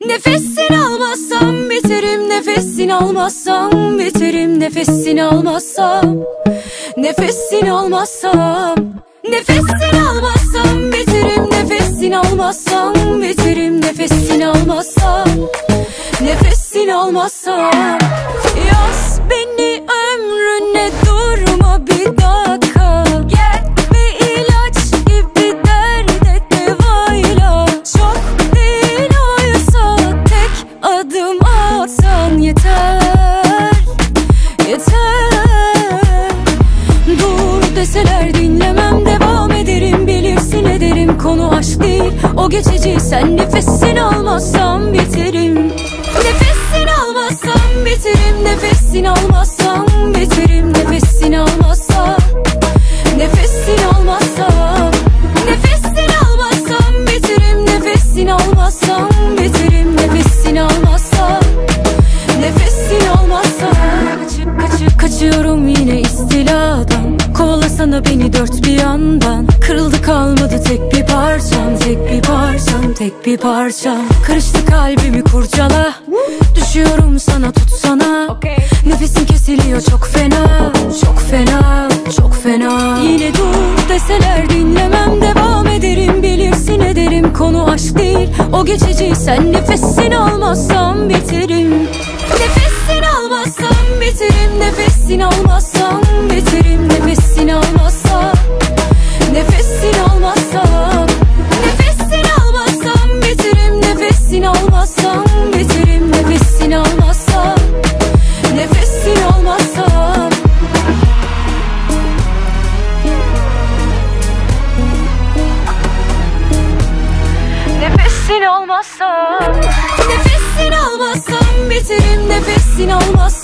Nefesini almazsam biterim, nefesini almazsam biterim, nefesini almazsam, nefesini almazsam, nefesini almazsam biterim, nefesini almazsam biterim, nefesini almazsam, nefesini almazsam. Yaz beni ömrüne, durma bir dakika, gel bir ilaç gibi derde devayla. Çok değil oysa tek adım atsan yeter, yeter. Dur deseler dinlemem, devam ederim, bilirsin ederim. Konu aşk değil, o geçici. Sen nefesini almazsam biterim, nefesini almazsam biterim, nefesini almazsam biterim, nefesini almazsam, nefesini almazsam, nefesini almazsam biterim, nefesini almazsam biterim, nefesini almazsam, nefesini almazsam. Kaçıyorum yine istiladan, kovalasana beni dört bir yandan. Kırıldı kalmadı tek bir parçam, tek bir parçam, tek bir parçam. Karıştı kalbimi kurcala, düşüyorum sana, tutsana. Nefesim kesiliyor çok fena, çok fena, çok fena. Yine dur deseler dinlemem, devam ederim, bilirsin ederim. Konu aşk değil, o geçici. Sen nefesini almazsam biterim, nefesini almazsam biterim, nefesini almazsam biterim, nefesini almazsam, nefesini almazsam, nefesini almazsam biterim, nefesini almazsam biterim, nefesini almazsam, nefesini almazsam. Nefesini almazsam, nefesini almazsam biterim, nefesini almazsam.